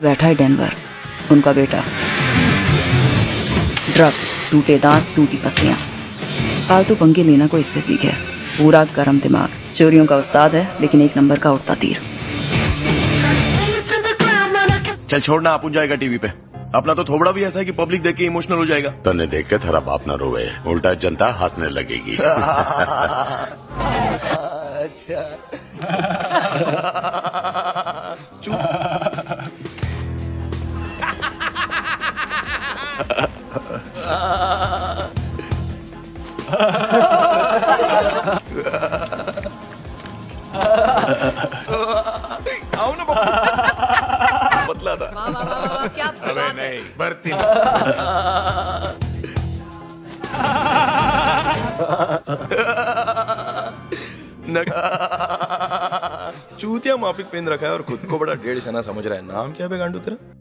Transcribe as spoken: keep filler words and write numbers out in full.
बैठा है डेनवर, उनका बेटा। ड्रग्स, टूटे दांत, टूटी पसलियां। फालतू पंगे लेना को इससे सीखे। पूरा गरम दिमाग, चोरियों का उस्ताद है लेकिन एक नंबर का उड़ता तीर। चल छोड़ना, अपन जाएगा टीवी पे। अपना तो थोबड़ा भी ऐसा है कि पब्लिक देख के इमोशनल हो जाएगा। तने देख के तेरा बाप न रोवे, उल्टा जनता हंसने लगेगी। अच्छा। आओ ना बतला था। क्या अबे नहीं, भर्ती चूतिया माफिक पेन रखा है और खुद को बड़ा डेढ़ शना समझ रहा है। नाम क्या है बे गांडू तेरा?